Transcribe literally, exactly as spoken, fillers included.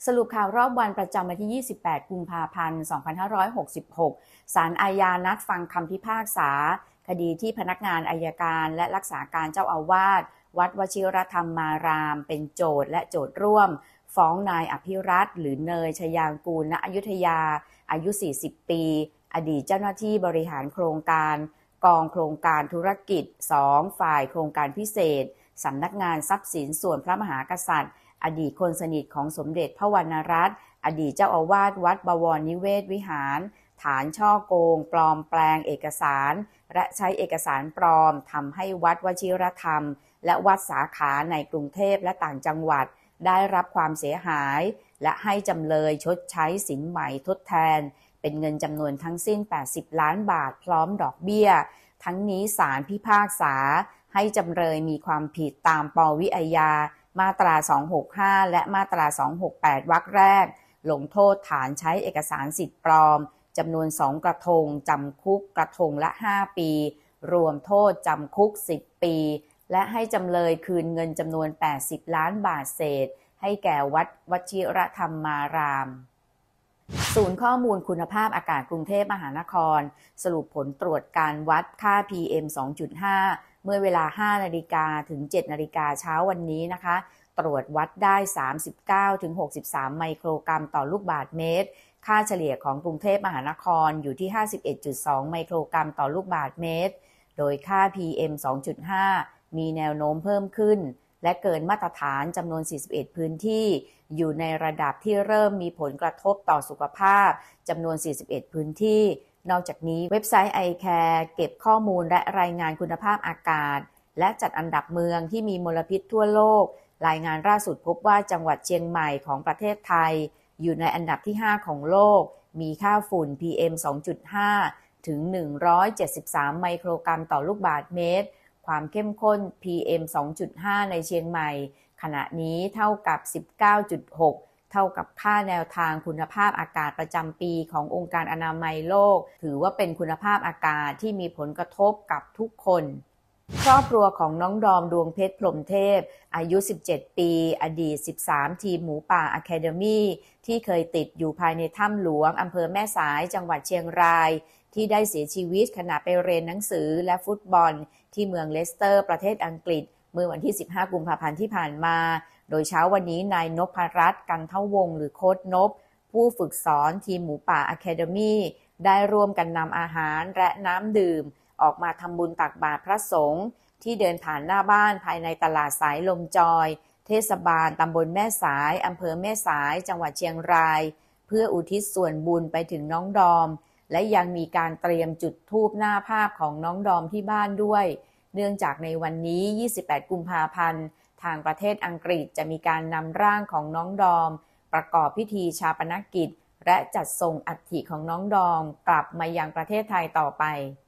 สรุปข่าวรอบวันประจำวันที่ ยี่สิบแปด กุมภาพันธ์ สองพันห้าร้อยหกสิบหก ศาลอาญานัดฟังคำพิพากษาคดีที่พนักงานอัยการและรักษาการเจ้าอาวาสวัดวชิรธรรมารามเป็นโจทก์และโจทก์ร่วมฟ้องนายอภิรัตน์หรือเนยชยางกูล ณ อยุธยาอายุ สี่สิบ ปีอดีตเจ้าหน้าที่บริหารโครงการกองโครงการธุรกิจ สอง ฝ่ายโครงการพิเศษสำนักงานทรัพย์สินส่วนพระมหากษัตริย์อดีตคนสนิทของสมเด็จพระวรรณรัตน์อดีตเจ้าอาวาสวัดบวรนิเวศวิหารฐานช่อโกงปลอมแปลงเอกสารและใช้เอกสารปลอมทำให้วัดวชิรธรรมและวัดสาขาในกรุงเทพและต่างจังหวัดได้รับความเสียหายและให้จำเลยชดใช้สินไหมทดแทนเป็นเงินจำนวนทั้งสิ้นแปดสิบล้านบาทพร้อมดอกเบี้ยทั้งนี้ศาลพิพากษาให้จำเลยมีความผิดตามปวิอาญามาตราสองร้อยหกสิบห้าและมาตราสองร้อยหกสิบแปดวรรคแรกลงโทษฐานใช้เอกสารสิทธิ์ปลอมจำนวนสองกระทงจำคุกกระทงละห้าปีรวมโทษจำคุกสิบปีและให้จำเลยคืนเงินจำนวนแปดสิบล้านบาทเศษให้แก่วัดวชิรธรรมารามศูนย์ข้อมูลคุณภาพอากาศกรุงเทพมหานครสรุปผลตรวจการวัดค่า พี เอ็ม สองจุดห้า เมื่อเวลา ห้านาฬิกา ถึง เจ็ดนาฬิกาเช้าวันนี้นะคะตรวจวัดได้ สามสิบเก้าถึงหกสิบสาม ไมโครกรัมต่อลูกบาศก์เมตรค่าเฉลี่ยของกรุงเทพมหานครอยู่ที่ ห้าสิบเอ็ดจุดสอง ไมโครกรัมต่อลูกบาศก์เมตรโดยค่า พี เอ็ม สองจุดห้า มีแนวโน้มเพิ่มขึ้นและเกินมาตรฐานจำนวน สี่สิบเอ็ด พื้นที่อยู่ในระดับที่เริ่มมีผลกระทบต่อสุขภาพจำนวน สี่สิบเอ็ด พื้นที่นอกจากนี้เว็บไซต์ ไอ แคร์ เก็บข้อมูลและรายงานคุณภาพอากาศและจัดอันดับเมืองที่มีมลพิษทั่วโลกรายงานล่าสุดพบว่าจังหวัดเชียงใหม่ของประเทศไทยอยู่ในอันดับที่ห้าของโลกมีค่าฝุ่น พี เอ็ม สองจุดห้า ถึง หนึ่งร้อยเจ็ดสิบสาม ไมโครกรัมต่อลูกบาศก์เมตรความเข้มข้น พี เอ็ม สองจุดห้า ในเชียงใหม่ขณะนี้เท่ากับ สิบเก้าจุดหก เท่ากับค่าแนวทางคุณภาพอากาศประจำปีขององค์การอนามัยโลกถือว่าเป็นคุณภาพอากาศที่มีผลกระทบกับทุกคนครอบครัวของน้องดอมดวงเพชรพรหมเทพอายุสิบเจ็ดปีอดีตสิบสามทีมหมูป่าอะคาเดมี่ที่เคยติดอยู่ภายในถ้ำหลวงอำเภอแม่สายจังหวัดเชียงรายที่ได้เสียชีวิตขณะไปเรียนหนังสือและฟุตบอลที่เมืองเลสเตอร์ประเทศอังกฤษเมื่อวันที่สิบห้ากุมภาพันธ์ที่ผ่านมาโดยเช้าวันนี้นายนพรัตน์กันเท่าวงศ์หรือโค้ชนพผู้ฝึกสอนทีมหมูป่าอะคาเดมี่ได้ร่วมกันนำอาหารและน้ำดื่มออกมาทำบุญตักบาตรพระสงฆ์ที่เดินผ่านหน้าบ้านภายในตลาดสายลมจอยเทศบาลตำบลแม่สายอำเภอแม่สายจังหวัดเชียงรายเพื่ออุทิศส่วนบุญไปถึงน้องดอมและยังมีการเตรียมจุดธูปหน้าภาพของน้องดอมที่บ้านด้วยเนื่องจากในวันนี้ยี่สิบแปดกุมภาพันธ์ทางประเทศอังกฤษจะมีการนำร่างของน้องดอมประกอบพิธีชาปนกิจและจัดส่งอัฐิของน้องดอมกลับมายังประเทศไทยต่อไป